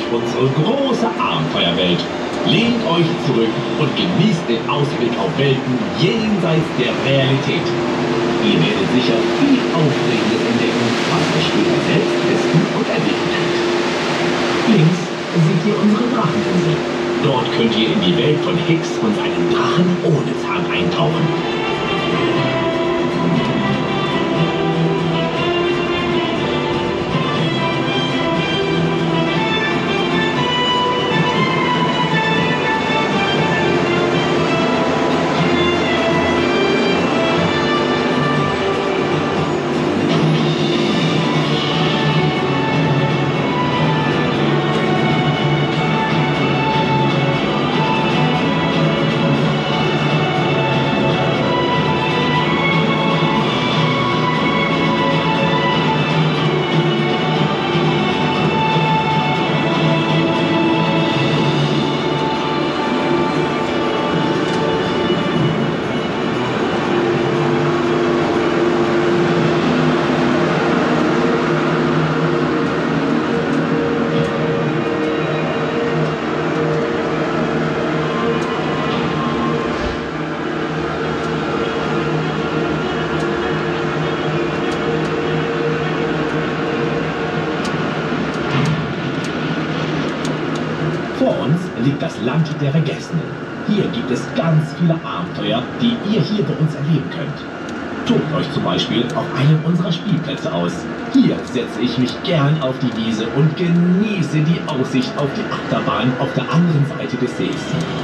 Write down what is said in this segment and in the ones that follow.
unsere große Abenteuerwelt. Lehnt euch zurück und genießt den Ausblick auf Welten jenseits der Realität. Ihr werdet sicher viel Aufregendes entdecken, was euch später selbst testen und erleben könnt. Links seht ihr unsere Dracheninsel. Dort könnt ihr in die Welt von Hicks und seinen Drachen ohne Zahn eintauchen. Vor uns liegt das Land der Vergessenen. Hier gibt es ganz viele Abenteuer, die ihr hier bei uns erleben könnt. Tobt euch zum Beispiel auf einem unserer Spielplätze aus. Hier setze ich mich gern auf die Wiese und genieße die Aussicht auf die Achterbahn auf der anderen Seite des Sees.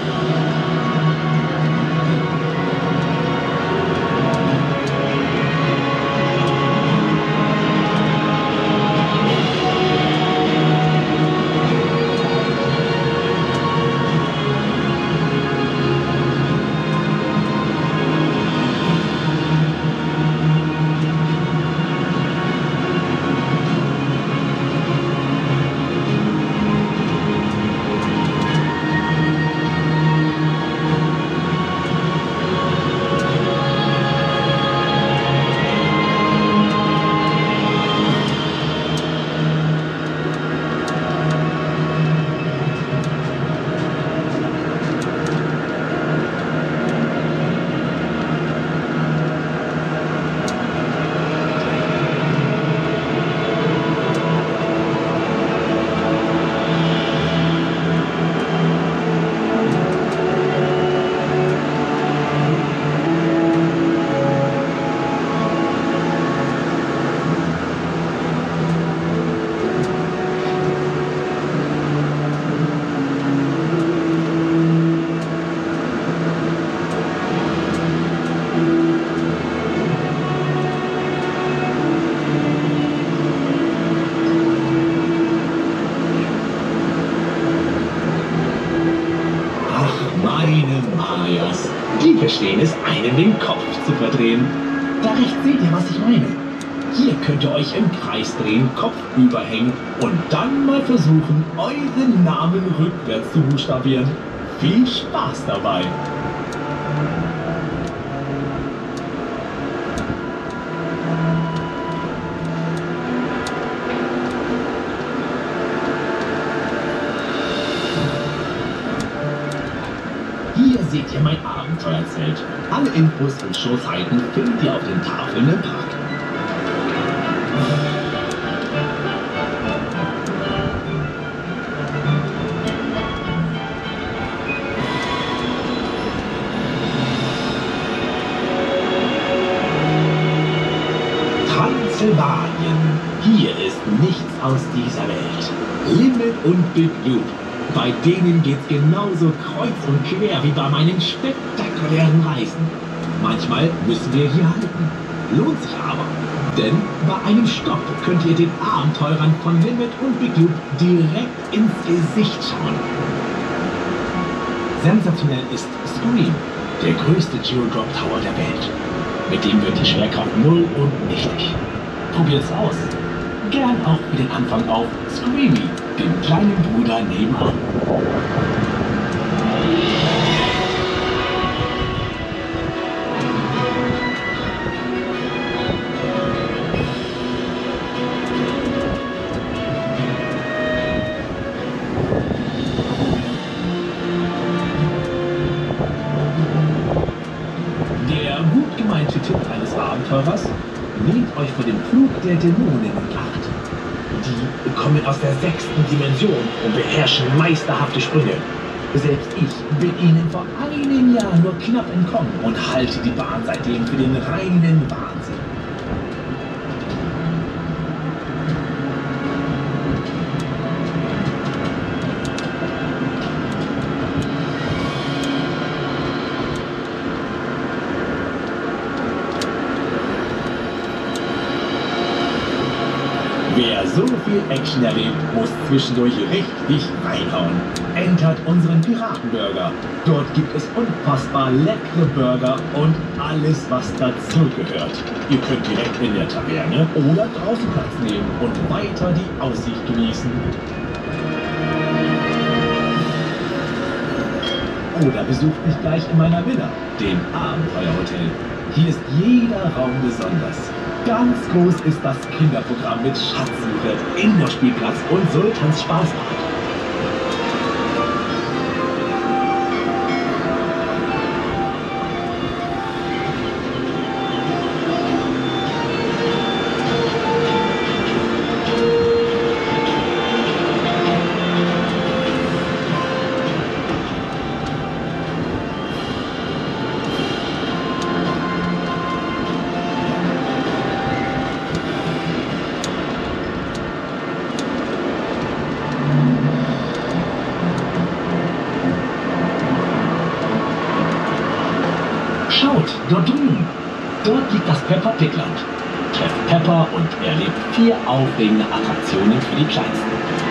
Die verstehen es, einem den Kopf zu verdrehen. Da rechts seht ihr, was ich meine. Hier könnt ihr euch im Kreis drehen, Kopf überhängen und dann mal versuchen, euren Namen rückwärts zu buchstabieren. Viel Spaß dabei! Hier seht ihr mein Abenteuerzelt. Alle Infos und Showzeiten findet ihr auf den Tafeln im Park. Transsilvanien. Hier ist nichts aus dieser Welt. Limit und Big Loop. Bei denen geht's genauso kreuz und quer wie bei meinen spektakulären Reisen. Manchmal müssen wir hier halten. Lohnt sich aber. Denn bei einem Stopp könnt ihr den Abenteurern von Limit und Big Loop direkt ins Gesicht schauen. Sensationell ist Scream, der größte Geodrop Tower der Welt. Mit dem wird die Schwerkraft null und nichtig. Probiert's aus. Gern auch für den Anfang auf Screamy, dem kleinen Bruder nebenan. Abenteurers? Nehmt euch vor dem Flug der Dämonen in Acht. Die kommen aus der 6. Dimension und beherrschen meisterhafte Sprünge. Selbst ich bin ihnen vor einem Jahr nur knapp entkommen und halte die Bahn seitdem für den reinen Wahnsinn. Wer so viel Action erlebt, muss zwischendurch richtig reinhauen. Entert unseren Piratenburger. Dort gibt es unfassbar leckere Burger und alles, was dazugehört. Ihr könnt direkt in der Taverne oder draußen Platz nehmen und weiter die Aussicht genießen. Oder besucht mich gleich in meiner Villa, dem Abenteuerhotel. Hier ist jeder Raum besonders. Ganz groß ist das Kinderprogramm mit Schatzsuche, Indoor-Spielplatz und Sultans Spaßbad. Schaut, dort drüben. Dort liegt das Peppa Pig Land. Trefft Peppa und erlebt 4 aufregende Attraktionen für die Kleinsten.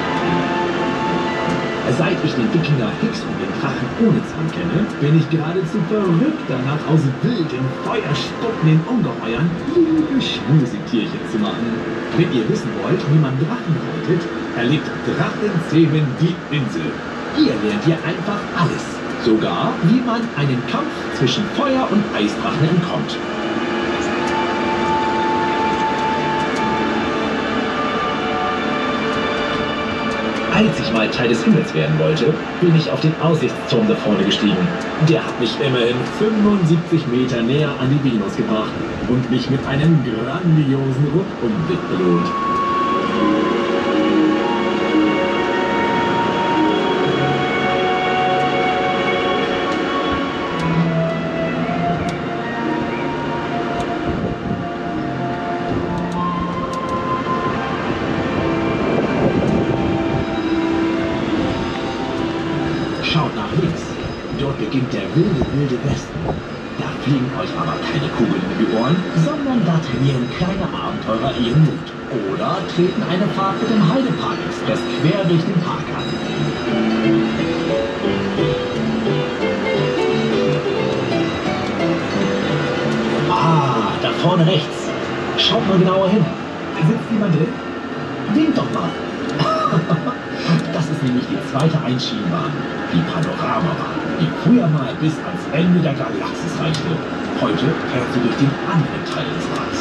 Seit ich den Wikinger Hicks und den Drachen ohne Zahn kenne, bin ich geradezu verrückt danach, aus wilden, feuerspuckenden Ungeheuern liebe Schmusigtierchen zu machen. Wenn ihr wissen wollt, wie man Drachen reitet, erlebt Drachenzähmen die Insel. Hier lernt ihr einfach alles. Sogar, wie man einen Kampf zwischen Feuer- und Eisdrachen entkommt. Als ich mal Teil des Himmels werden wollte, bin ich auf den Aussichtsturm da vorne gestiegen. Der hat mich immerhin 75 Meter näher an die Venus gebracht und mich mit einem grandiosen Rundumblick belohnt. Schaut nach links. Dort beginnt der wilde Westen. Da fliegen euch aber keine Kugeln in die Ohren, sondern da trainieren kleine Abenteurer ihren Mut. Oder treten eine Fahrt mit dem Heidepark Express quer durch den Park an. Ah, da vorne rechts. Schaut mal genauer hin. Sitzt jemand drin? Winkt doch mal. Das ist nämlich die zweite Einschienenbahn, die Panoramabahn, die früher mal bis ans Ende der Galaxis reichte. Heute fährt sie durch den anderen Teil des Parks.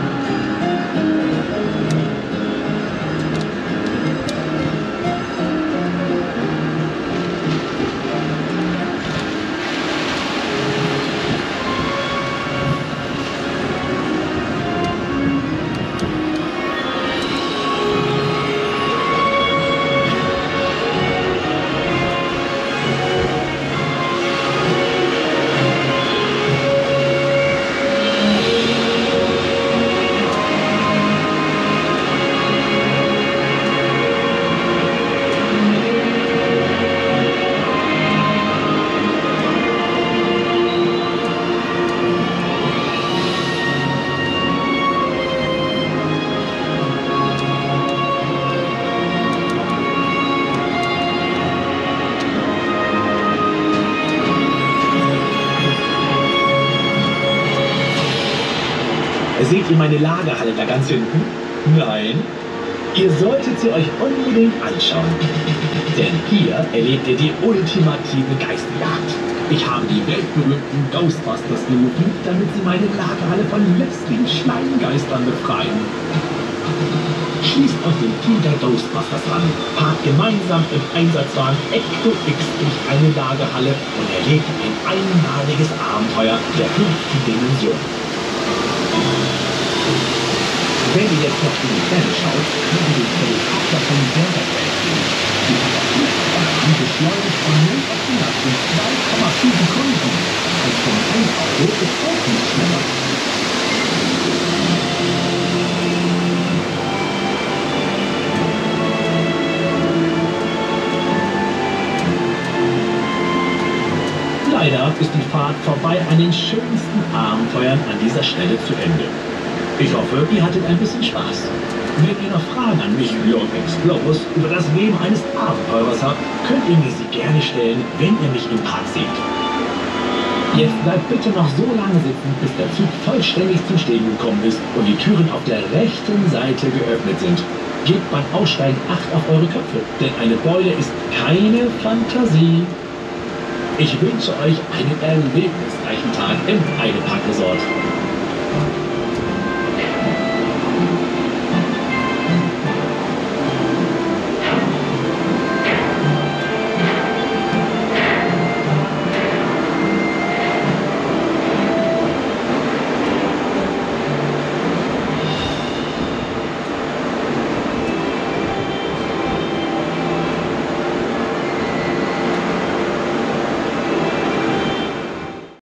Seht ihr meine Lagerhalle da ganz hinten? Nein? Ihr solltet sie euch unbedingt anschauen. Denn hier erlebt ihr die ultimative Geisterjagd. Ich habe die weltberühmten Ghostbusters gerufen, damit sie meine Lagerhalle von lästigen Schleimgeistern befreien. Schließt euch dem Team der Ghostbusters an, fahrt gemeinsam im Einsatzwagen Ecto X durch eine Lagerhalle und erlebt ein einmaliges Abenteuer der 5. Dimension. Wenn ihr jetzt noch in die Ferne schaut, könnt ihr den Helikopter von Bergerfeld sehen. Die Katapultbahn beschleunigt von 0 auf 100 in 2,4 Sekunden. Ein Formel-1-Auto ist auch nicht schneller. Leider ist die Fahrt vorbei an den schönsten Abenteuern an dieser Stelle zu Ende. Ich hoffe, ihr hattet ein bisschen Spaß. Wenn ihr noch Fragen an mich, Jörg Explorers, über das Leben eines Abenteurers habt, könnt ihr mir sie gerne stellen, wenn ihr mich im Park seht. Jetzt bleibt bitte noch so lange sitzen, bis der Zug vollständig zum Stehen gekommen ist und die Türen auf der rechten Seite geöffnet sind. Gebt beim Aussteigen Acht auf eure Köpfe, denn eine Beule ist keine Fantasie. Ich wünsche euch einen erlebnisreichen Tag im Heidepark Resort.